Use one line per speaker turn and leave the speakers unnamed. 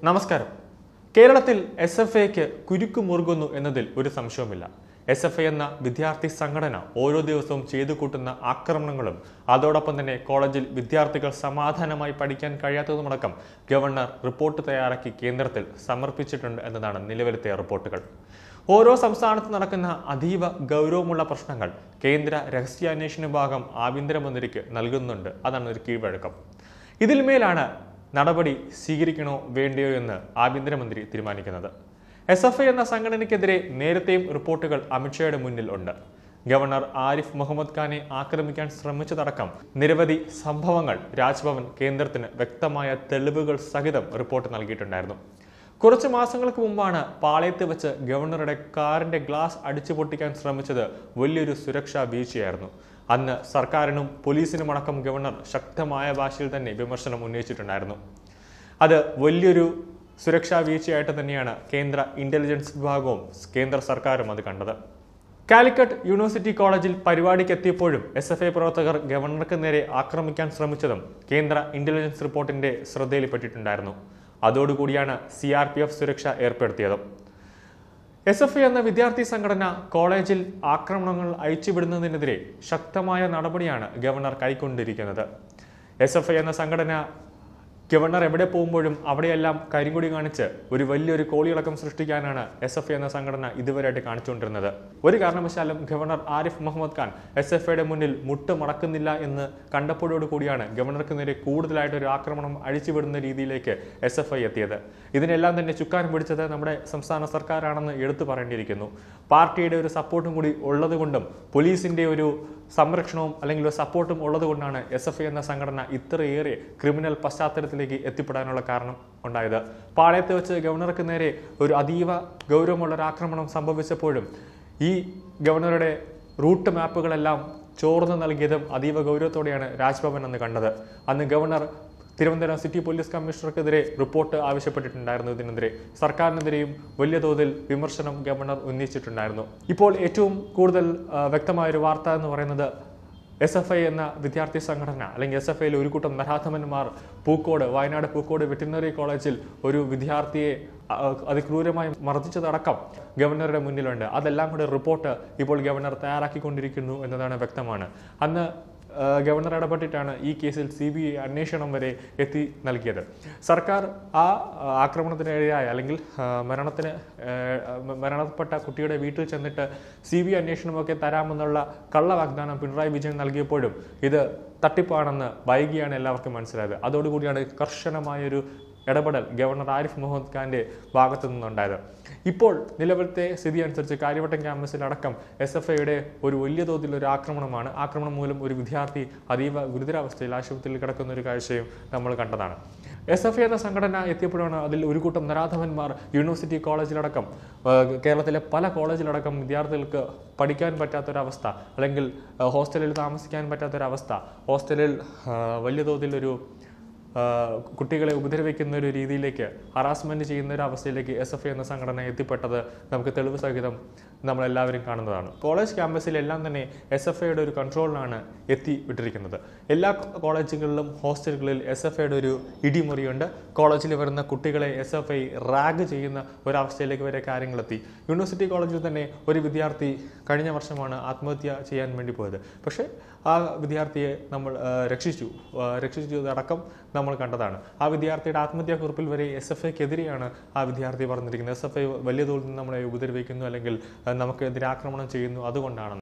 നമസ്കാരം. കേരളത്തിൽ SFIക്ക് കുരുക്കു മുറുകുന്നു എന്നതിൽ ഒരു സംശയവുമില്ല. SFI എന്ന വിദ്യാർത്ഥി സംഘടന ഓരോ ദിവസവും ചെയ്തു കൂട്ടുന്ന ആക്രമണങ്ങളും അതോടൊപ്പം തന്നെ കോളേജിൽ വിദ്യാർത്ഥികൾ സമാധാനമായി പഠിക്കാൻ കഴിയാത്തതുമടക്കം ഗവർണർ റിപ്പോർട്ട് തയ്യാറാക്കി കേന്ദ്രത്തിൽ സമർപ്പിച്ചിട്ടുണ്ട് എന്നതാണ് നിലവിലത്തെ റിപ്പോർട്ടുകൾ. ഓരോ സംസ്ഥാനത്ത് നടക്കുന്ന അതീവ ഗൗരവമുള്ള പ്രശ്നങ്ങൾ കേന്ദ്ര രഹസ്യാന്വേഷണ വിഭാഗം ആഭ്യന്തരമന്ത്രിക്ക് നൽകുന്നുണ്ട്. അതാണ് ഒരു കീഴ്വഴക്കം. ഇതിൽ മേലാണ് നടപടി സ്വീകരിക്കണോ വേണ്ടയോ എന്ന് ആഭ്യന്തരമന്ത്രി തീരുമാനിക്കുന്നത്. SFI എന്ന സംഘടനയ്ക്കെതിരെ നേരത്തെയും റിപ്പോർട്ടുകൾ അമിത്ഷായുടെ മുന്നിൽ ഉണ്ട്. ഗവർണർ ആരിഫ് മുഹമ്മദ് ഖാനെ ആക്രമിക്കാൻ ശ്രമിച്ചതടക്കം നിരവധി സംഭവങ്ങൾ രാജ്ഭവൻ കേന്ദ്രത്തിന് വ്യക്തമായ തെളിവുകൾ സഹിതം റിപ്പോർട്ട് നൽകിയിട്ടുണ്ടായിരുന്നു. കുറച്ച് മാസങ്ങൾക്ക് മുമ്പാണ് പാളയത്ത് വെച്ച് ഗവർണറുടെ കാറിന്റെ ഗ്ലാസ് അടിച്ചു പൊട്ടിക്കാൻ ശ്രമിച്ചത് വലിയൊരു സുരക്ഷാ വീഴ്ചയായിരുന്നു. അന്ന് സർക്കാരിനും പോലീസിനുമടക്കം ഗവർണർ ശക്തമായ ഭാഷയിൽ തന്നെ വിമർശനം ഉന്നയിച്ചിട്ടുണ്ടായിരുന്നു. അത് വലിയൊരു സുരക്ഷാ വീഴ്ചയായിട്ട് തന്നെയാണ് കേന്ദ്ര ഇന്റലിജൻസ് വിഭാഗവും കേന്ദ്ര സർക്കാരും അത് കണ്ടത്. കാലിക്കറ്റ് യൂണിവേഴ്സിറ്റി കോളേജിൽ പരിപാടിക്ക് എത്തിയപ്പോഴും SFI പ്രവർത്തകർ ഗവർണർക്ക് നേരെ ആക്രമിക്കാൻ ശ്രമിച്ചതും കേന്ദ്ര ഇന്റലിജൻസ് റിപ്പോർട്ടിന്റെ ശ്രദ്ധയിൽപ്പെട്ടിട്ടുണ്ടായിരുന്നു. അതോടുകൂടിയാണ് CRPF സുരക്ഷ ഏർപ്പെടുത്തിയത്. SFI എന്ന വിദ്യാർത്ഥി സംഘടന കോളേജിൽ ആക്രമണങ്ങൾ അയച്ചുവിടുന്നതിനെതിരെ ശക്തമായ നടപടിയാണ് ഗവർണർ കൈക്കൊണ്ടിരിക്കുന്നത്. SFI എന്ന സംഘടന ഗവർണർ എവിടെ പോകുമ്പോഴും അവിടെയെല്ലാം കരിങ്കൊടി കാണിച്ച് ഒരു വലിയൊരു കോളിളക്കം സൃഷ്ടിക്കാനാണ് SFI എന്ന സംഘടന ഇതുവരെയായിട്ട് കാണിച്ചുകൊണ്ടിരുന്നത്. ഒരു കാരണവശാലും ഗവർണർ ആരിഫ് മുഹമ്മദ് ഖാൻ SFIയുടെ മുന്നിൽ മുട്ടുമടക്കുന്നില്ല എന്ന് കണ്ടപ്പോഴോട് കൂടിയാണ് ഗവർണർക്ക് നേരെ കൂടുതലായിട്ട് ഒരു ആക്രമണം അഴിച്ചുവിടുന്ന രീതിയിലേക്ക് SFI എത്തിയത്. ഇതിനെല്ലാം തന്നെ ചുക്കാൻ പിടിച്ചത് നമ്മുടെ സംസ്ഥാന സർക്കാരാണെന്ന് എടുത്തു പറയേണ്ടിയിരിക്കുന്നു. പാർട്ടിയുടെ ഒരു സപ്പോർട്ടും കൂടി ഉള്ളതുകൊണ്ടും പോലീസിന്റെ ഒരു സംരക്ഷണവും അല്ലെങ്കിൽ ഒരു സപ്പോർട്ടും ഉള്ളതുകൊണ്ടാണ് SFI എന്ന സംഘടന ഇത്രയേറെ ക്രിമിനൽ പശ്ചാത്തലത്തിലേക്ക് എത്തിപ്പെടാനുള്ള കാരണം ഉണ്ടായത്. പാളയത്ത് വെച്ച് ഗവർണർക്ക് നേരെ ഒരു അതീവ ഗൗരവമുള്ള ഒരു ആക്രമണം സംഭവിച്ചപ്പോഴും ഈ ഗവർണറുടെ റൂട്ട് മാപ്പുകളെല്ലാം ചോർന്നു നൽകിയതും അതീവ ഗൗരവത്തോടെയാണ് രാജ്ഭവൻ അന്ന് കണ്ടത്. അന്ന് ഗവർണർ തിരുവനന്തപുരം സിറ്റി പോലീസ് കമ്മീഷണർക്കെതിരെ റിപ്പോർട്ട് ആവശ്യപ്പെട്ടിട്ടുണ്ടായിരുന്നു. ഇതിനെതിരെ സർക്കാരിനെതിരെയും വലിയ തോതിൽ വിമർശനം ഗവർണർ ഉന്നയിച്ചിട്ടുണ്ടായിരുന്നു. ഇപ്പോൾ ഏറ്റവും കൂടുതൽ വ്യക്തമായൊരു വാർത്ത എന്ന് പറയുന്നത് SFI എന്ന വിദ്യാർത്ഥി സംഘടന അല്ലെങ്കിൽ SFIയിൽ ഒരു കൂട്ടം നരാധമന്മാർ വയനാട് പൂക്കോട് വെറ്റിനറി കോളേജിൽ ഒരു വിദ്യാർത്ഥിയെ അതിക്രൂരമായി മർദ്ദിച്ചതടക്കം ഗവർണറുടെ മുന്നിലുണ്ട്. അതെല്ലാം കൂടെ റിപ്പോർട്ട് ഇപ്പോൾ ഗവർണർ തയ്യാറാക്കിക്കൊണ്ടിരിക്കുന്നു എന്നതാണ് വ്യക്തമാണ്. അന്ന് ഗവർണർ ഇടപെട്ടിട്ടാണ് ഈ കേസിൽ CBI അന്വേഷണം വരെ എത്തി നൽകിയത്. സർക്കാർ ആ ആക്രമണത്തിനിരയായ അല്ലെങ്കിൽ മരണപ്പെട്ട കുട്ടിയുടെ വീട്ടിൽ ചെന്നിട്ട് CBI അന്വേഷണമൊക്കെ തരാമെന്നുള്ള കള്ള വാഗ്ദാനം പിണറായി വിജയൻ നൽകിയപ്പോഴും ഇത് തട്ടിപ്പാണെന്ന് വൈകിയാണ് എല്ലാവർക്കും മനസ്സിലായത്. അതോടുകൂടിയാണ് കർശനമായൊരു ഇടപെടൽ ഗവർണർ ആരിഫ് മുഹമ്മദ് ഖാന്റെ ഭാഗത്തു നിന്നുണ്ടായത്. ഇപ്പോൾ നിലവിലത്തെ സ്ഥിതി അനുസരിച്ച് കാര്യവട്ടം ക്യാമ്പസിലടക്കം SFIയുടെ ഒരു വലിയ തോതിലൊരു ആക്രമണമാണ്. ആക്രമണം മൂലം ഒരു വിദ്യാർത്ഥി അതീവ ഗുരുതരാവസ്ഥയിൽ ആശുപത്രിയിൽ കിടക്കുന്ന ഒരു കാഴ്ചയും നമ്മൾ കണ്ടതാണ്. SFI എന്ന സംഘടന എത്തിയപ്പോഴാണ് അതിൽ ഒരു കൂട്ടം നരാധമന്മാർ യൂണിവേഴ്സിറ്റി കോളേജിലടക്കം കേരളത്തിലെ പല കോളേജിലടക്കം വിദ്യാർത്ഥികൾക്ക് പഠിക്കാൻ പറ്റാത്തൊരവസ്ഥ അല്ലെങ്കിൽ ഹോസ്റ്റലിൽ താമസിക്കാൻ പറ്റാത്തൊരവസ്ഥ, ഹോസ്റ്റലിൽ വലിയ തോതിലൊരു കുട്ടികളെ ഉപദ്രവിക്കുന്ന ഒരു രീതിയിലേക്ക് ഹറാസ്മെന്റ് ചെയ്യുന്ന ഒരു അവസ്ഥയിലേക്ക് SFI എന്ന സംഘടന എത്തിപ്പെട്ടത് നമുക്ക് തെളിവ് സഹിതം നമ്മളെല്ലാവരും കാണുന്നതാണ്. കോളേജ് ക്യാമ്പസിലെല്ലാം തന്നെ SFIയുടെ ഒരു കൺട്രോളിലാണ് എത്തിവിട്ടിരിക്കുന്നത്. എല്ലാ കോളേജുകളിലും ഹോസ്റ്റലുകളിൽ SFIയുടെ ഒരു ഇടിമുറിയുണ്ട്. കോളേജിൽ വരുന്ന കുട്ടികളെ SFI റാഗ് ചെയ്യുന്ന ഒരവസ്ഥയിലേക്ക് വരെ കാര്യങ്ങളെത്തി. യൂണിവേഴ്സിറ്റി കോളേജിൽ തന്നെ ഒരു വിദ്യാർത്ഥി കഴിഞ്ഞ വർഷമാണ് ആത്മഹത്യ ചെയ്യാൻ വേണ്ടി പോയത്. പക്ഷേ ആ വിദ്യാർത്ഥിയെ നമ്മൾ രക്ഷിച്ചതടക്കം നമ്മൾ കണ്ടതാണ്. ആ വിദ്യാർത്ഥിയുടെ ആത്മഹത്യാക്കുറിപ്പിൽ വരെ SFIക്കെതിരെയാണ് ആ വിദ്യാർത്ഥി പറഞ്ഞിരിക്കുന്നത്. SFI വലിയ തോതിൽ നമ്മളെ ഉപദ്രവിക്കുന്നു അല്ലെങ്കിൽ നമുക്കെതിരെ ആക്രമണം ചെയ്യുന്നു അതുകൊണ്ടാണ്.